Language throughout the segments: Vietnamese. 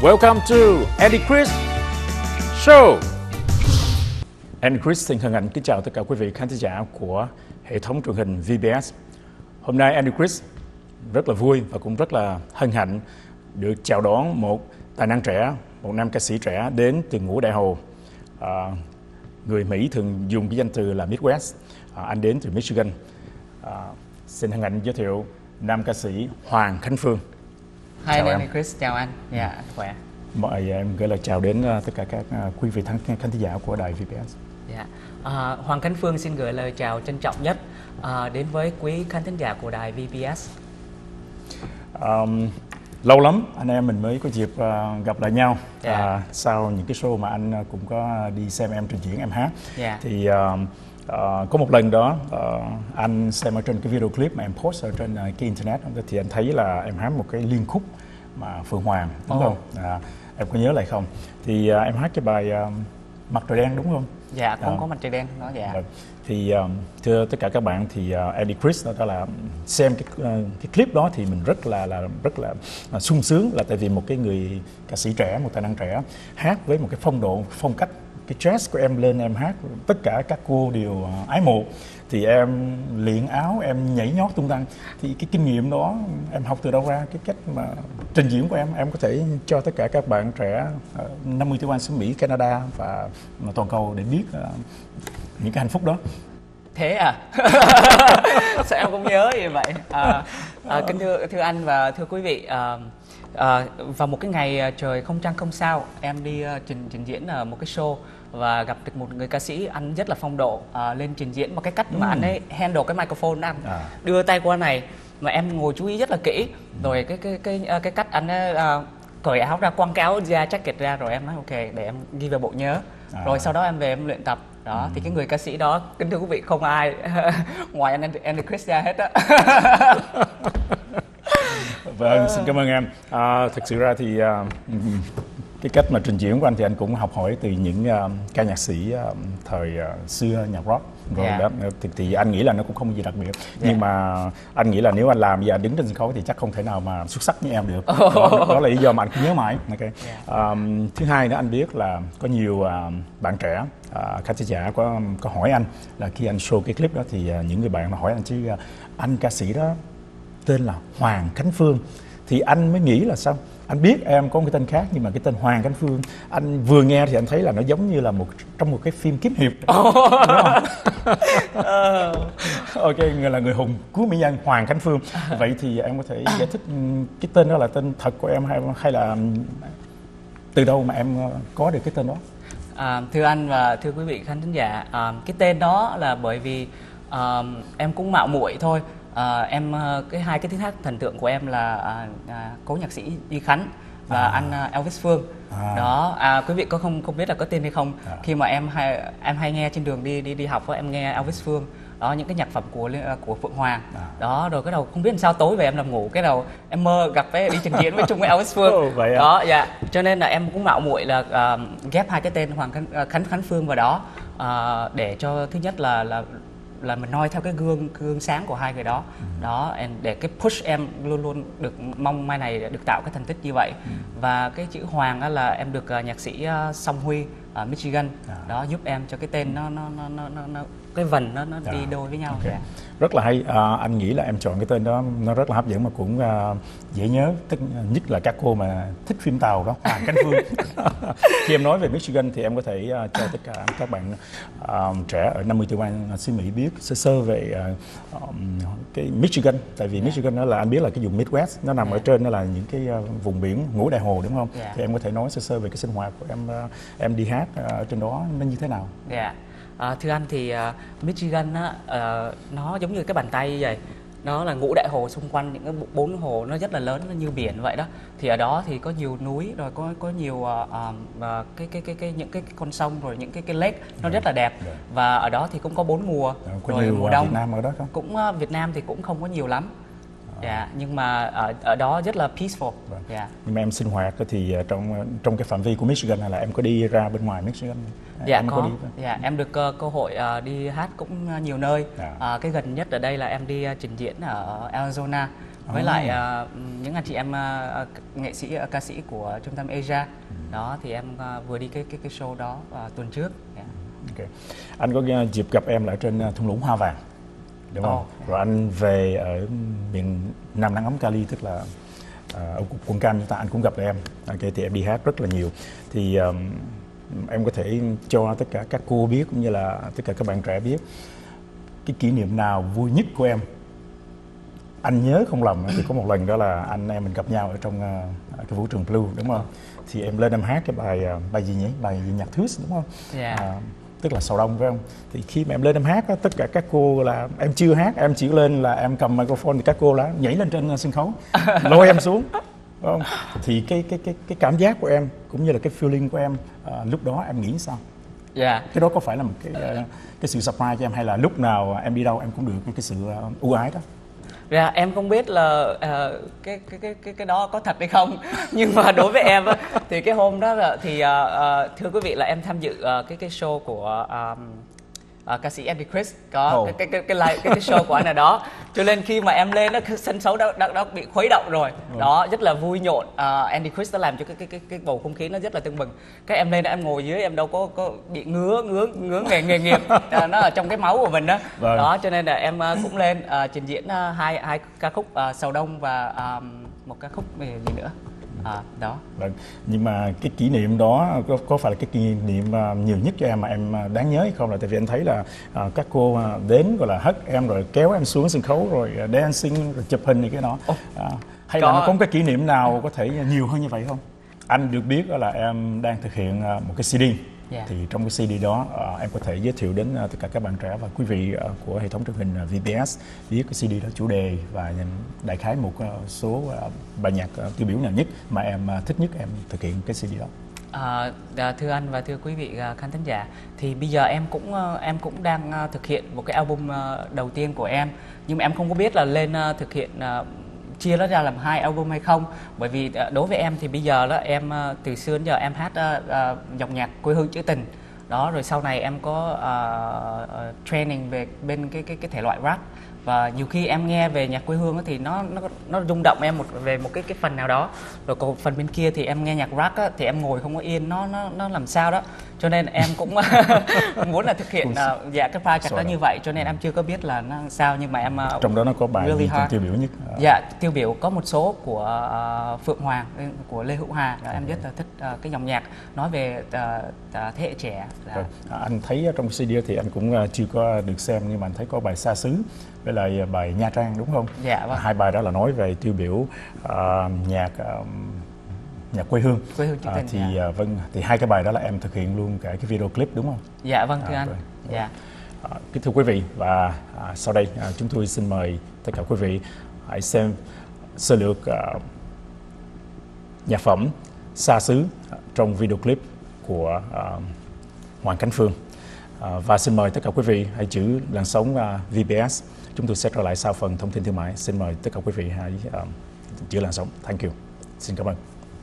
Welcome to Andy Chris Show. Andy Chris xin hân hạnh kính chào tất cả quý vị khán giả của hệ thống truyền hình VBS. Hôm nay Andy Chris rất là vui và cũng rất là hân hạnh được chào đón một tài năng trẻ, một nam ca sĩ trẻ đến từ Ngũ Đại Hồ. Người Mỹ thường dùng cái danh từ là Midwest. Anh đến từ Michigan. Xin hân hạnh giới thiệu nam ca sĩ Hoàng Khánh Phương. Hi, Andy Chris, chào anh. Dạ, khỏe. Mời em gửi lời chào đến tất cả các quý vị khán giả của đài VBS. Dạ. Hoàng Khánh Phương xin gửi lời chào trân trọng nhất đến với quý khán thính giả của đài VBS. Lâu lắm anh em mình mới có dịp gặp lại nhau. Sau những cái show mà anh cũng có đi xem em trình diễn, em hát. Thì có một lần đó anh xem ở trên cái video clip mà em post ở trên cái internet, thì anh thấy là em hát một cái liên khúc mà Phượng Hoàng, đúng không? Em có nhớ lại không? Thì em hát cái bài Mặt Trời Đen, đúng không? Dạ, cũng có Mặt Trời Đen đó. Dạ. Thì thưa tất cả các bạn, thì Andy Chris đó là xem cái clip đó thì mình rất là sung sướng, là tại vì một cái người ca sĩ trẻ, một tài năng trẻ hát với một cái phong độ, phong cách, cái jazz của em lên em hát, tất cả các cô đều ái mộ. Thì em luyện áo, em nhảy nhót tung tăng. Thì cái kinh nghiệm đó em học từ đâu ra? Cái cách mà trình diễn của em có thể cho tất cả các bạn trẻ 50 tiểu bang xứ Mỹ, Canada và toàn cầu để biết những cái hạnh phúc đó. Thế à? Sao em không nhớ như vậy? Kính thưa anh và thưa quý vị, vào một cái ngày trời không trăng không sao, em đi trình diễn ở một cái show và gặp được một người ca sĩ, anh rất là phong độ, lên trình diễn một cái cách mà anh ấy handle cái microphone, anh đưa tay qua này mà em ngồi chú ý rất là kỹ, rồi cái cách anh ấy cởi áo ra, quăng cái áo ra, jacket ra, rồi em nói ok để em ghi vào bộ nhớ, rồi sau đó em về em luyện tập đó. Thì cái người ca sĩ đó, kính thưa quý vị, không ai ngoài anh Andy Chris ra hết á. Vâng, xin cảm ơn em. Thực sự ra thì cái cách mà trình diễn của anh thì anh cũng học hỏi từ những ca nhạc sĩ thời xưa, nhạc rock rồi đó. Thì anh nghĩ là nó cũng không có gì đặc biệt, nhưng mà anh nghĩ là nếu anh làm giờ đứng trên sân khấu thì chắc không thể nào mà xuất sắc như em được. Đó là lý do mà anh cứ nhớ mãi. Thứ hai nữa, anh biết là có nhiều bạn trẻ khán giả có hỏi anh là khi anh show cái clip đó thì những người bạn nó hỏi anh chứ anh ca sĩ đó tên là Hoàng Khánh Phương, thì anh mới nghĩ là sao? Anh biết em có một cái tên khác, nhưng mà cái tên Hoàng Khánh Phương, anh vừa nghe thì anh thấy là nó giống như là trong một cái phim kiếm hiệp. Ok, người là người hùng cứu mỹ nhân Hoàng Khánh Phương. Vậy thì em có thể giải thích cái tên đó là tên thật của em hay là từ đâu mà em có được cái tên đó? Thưa anh và thưa quý vị khán thính giả, cái tên đó là bởi vì em cũng mạo muội thôi. Hai cái tiếng hát thần tượng của em là cố nhạc sĩ Duy Khánh và anh Elvis Phương. Đó, quý vị có không biết là có tên hay không? Khi mà em hay nghe trên đường đi học, em nghe Elvis Phương đó, những cái nhạc phẩm của Phượng Hoàng đó, rồi cái đầu không biết làm sao tối về em nằm ngủ, cái đầu em mơ gặp đi trình diễn với chung với Elvis Phương đó. Dạ, cho nên là em cũng mạo muội là ghép hai cái tên Hoàng Khánh Phương vào đó, để cho thứ nhất là mình noi theo cái gương sáng của hai người đó. Đó, để cái push em luôn luôn được mong mai này được tạo cái thành tích như vậy. Và cái chữ Hoàng đó là em được nhạc sĩ Song Huy ở Michigan đó giúp em cho cái tên nó cái vần nó đi đôi với nhau. Rất là hay. Anh nghĩ là em chọn cái tên đó nó rất là hấp dẫn mà cũng dễ nhớ, nhất là các cô mà thích phim tàu đó, Hoàng Khánh Phương. Khi em nói về Michigan thì em có thể cho tất cả các bạn trẻ ở 50 tiểu bang xứ Mỹ biết sơ về cái Michigan, tại vì Michigan đó là anh biết là cái vùng Midwest, nó nằm ở trên, nó là những cái vùng biển Ngũ Đại Hồ, đúng không? Thì em có thể nói sơ về cái sinh hoạt của em đi hát ở trên đó nó như thế nào? Thưa anh thì Michigan nó giống như cái bàn tay như vậy. Nó là Ngũ Đại Hồ, xung quanh những cái 4 hồ nó rất là lớn, nó như biển vậy đó. Thì ở đó thì có nhiều núi, rồi có nhiều những cái con sông, rồi những cái lake nó rất là đẹp. Và ở đó thì cũng có 4 mùa. Rồi mùa đông Việt Nam ở đó không? Cũng Việt Nam thì cũng không có nhiều lắm. Nhưng mà ở đó rất là peaceful. Nhưng mà em sinh hoạt thì trong cái phạm vi của Michigan này là em có đi ra bên ngoài Michigan? Em được cơ hội đi hát cũng nhiều nơi. Cái gần nhất ở đây là em đi trình diễn ở Arizona với lại những anh chị em nghệ sĩ ca sĩ của trung tâm Asia. Đó thì em vừa đi cái show đó tuần trước. Okay. Anh có dịp gặp em ở trên thung lũng Hoa Vàng, đúng không? Rồi anh về ở miền Nam nắng ấm Cali, tức là ở quận Cam chúng ta, anh cũng gặp em. Okay, thì em đi hát rất là nhiều. Thì em có thể cho tất cả các cô biết cũng như là tất cả các bạn trẻ biết cái kỷ niệm nào vui nhất của em. Anh nhớ không lầm thì có một lần đó là anh em mình gặp nhau ở trong cái vũ trường Blue, đúng không? Thì em lên em hát cái bài gì nhỉ? Bài gì nhạc twist, đúng không? Tức là Sầu Đông, phải không? Thì khi mà em lên em hát đó, tất cả các cô là em chưa hát, em chỉ lên là em cầm microphone thì các cô lá nhảy lên trên sân khấu lôi em xuống, phải không? Thì cái cảm giác của em cũng như là cái feeling của em lúc đó em nghĩ sao? Cái đó có phải là một cái sự surprise cho em, hay là lúc nào em đi đâu em cũng được cái sự ưu ái đó? Em không biết là cái đó có thật hay không, nhưng mà đối với em thì cái hôm đó là thì thưa quý vị là em tham dự cái show của ca sĩ Andy Chris, có cái show của anh ở đó, cho nên khi mà em lên đó sân khấu đã bị khuấy động rồi, đó rất là vui nhộn. Andy Chris đã làm cho cái bầu không khí nó rất là tưng bừng. Cái em lên đó em ngồi dưới em đâu có bị ngứa nghề nghiệp, nó ở trong cái máu của mình đó. Đó cho nên là em cũng lên trình diễn hai ca khúc Sầu Đông và một ca khúc về gì nữa. Đó. Vâng. Nhưng mà cái kỷ niệm đó có phải là cái kỷ niệm nhiều nhất cho em mà em đáng nhớ hay không? Là tại vì anh thấy là các cô đến gọi là hất em rồi kéo em xuống sân khấu rồi dancing rồi chụp hình này cái đó. Hay là nó có một cái kỷ niệm nào có thể nhiều hơn như vậy không? Anh được biết là em đang thực hiện một cái CD. Thì trong cái CD đó em có thể giới thiệu đến tất cả các bạn trẻ và quý vị của hệ thống truyền hình VBS biết cái CD đó chủ đề và đại khái một số bài nhạc tiêu biểu nào nhất mà em thích nhất em thực hiện cái CD đó. Thưa anh và thưa quý vị khán thính giả, thì bây giờ em cũng đang thực hiện một cái album đầu tiên của em, nhưng mà em không có biết là lên thực hiện chia nó ra làm 2 album hay không, bởi vì đối với em thì bây giờ đó em từ xưa đến giờ em hát dòng nhạc quê hương trữ tình đó, rồi sau này em có training về bên cái thể loại rap, và nhiều khi em nghe về nhạc quê hương thì nó rung động em về một cái phần nào đó, rồi còn phần bên kia thì em nghe nhạc rap thì em ngồi không có yên, nó làm sao đó, cho nên em cũng muốn là thực hiện cái project đó như vậy, cho nên em chưa có biết là nó sao, nhưng mà em trong đó nó có bài gì tiêu biểu nhất? Tiêu biểu có một số của Phượng Hoàng, của Lê Hữu Hà, em rất là thích cái dòng nhạc nói về thế hệ trẻ. Anh thấy trong CD thì anh cũng chưa có được xem, nhưng mà anh thấy có bài Xa Xứ với lại bài Nha Trang, đúng không? Vâng. Hai bài đó là nói về tiêu biểu nhạc quê hương. Thì vâng, thì hai cái bài đó là em thực hiện luôn cả cái video clip, đúng không? Dạ vâng, thưa anh. Kính thưa quý vị, và sau đây chúng tôi xin mời tất cả quý vị hãy xem sơ lược nhạc phẩm Xa Xứ trong video clip của Hoàng Khánh Phương. Và xin mời tất cả quý vị hãy giữ làn sóng VBS. Chúng tôi sẽ trở lại sau phần thông tin thương mại. Xin mời tất cả quý vị hãy giữ làn sóng. Thank you. Xin cảm ơn.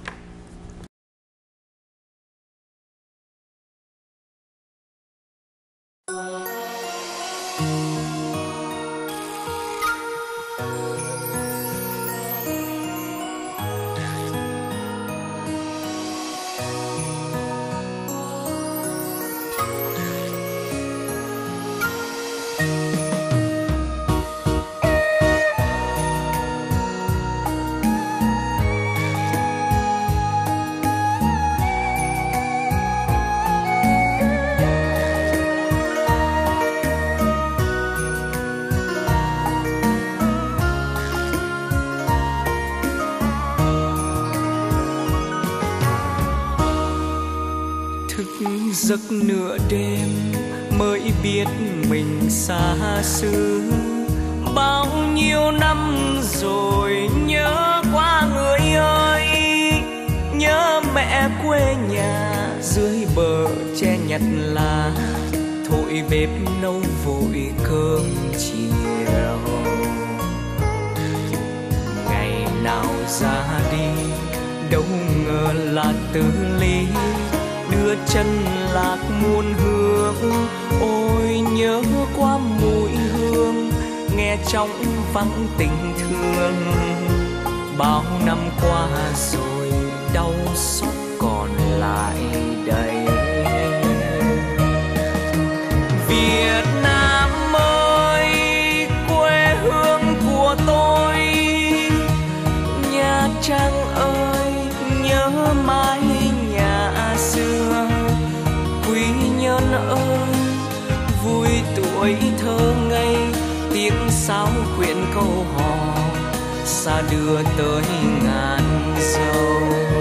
Giấc nửa đêm mới biết mình xa xứ, bao nhiêu năm rồi nhớ quá người ơi, nhớ mẹ quê nhà dưới bờ tre nhặt lá, thổi bếp nấu vội cơm chiều. Ngày nào ra đi đâu ngờ là từ ly, đưa chân lạc muôn hương. Ôi nhớ qua mùi hương, nghe trong vắng tình thương. bao năm qua rồi đau xót còn lại đây. Việt Nam ơi, quê hương của tôi, Nha Trang ơi, nhớ mãi nhà xưa. Quy Nhơn ơi, vui tuổi thơ ngây, tiếng sáo khuyên câu hò xa đưa tới ngàn dâu.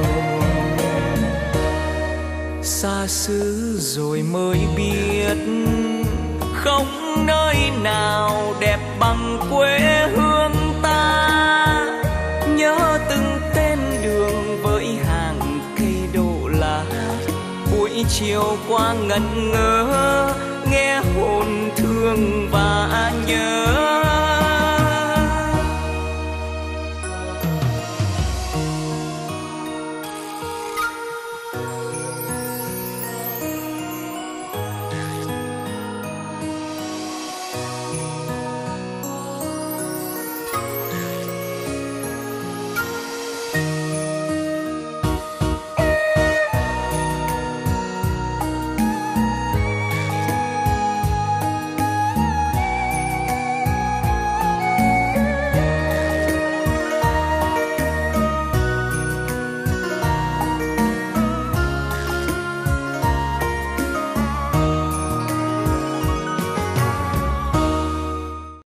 Xa xứ rồi mới biết không nơi nào đẹp bằng quê hương ta. Nhớ từng tên đường với hàng cây đổ lá, buổi chiều qua ngẩn ngơ nghe hồn thương và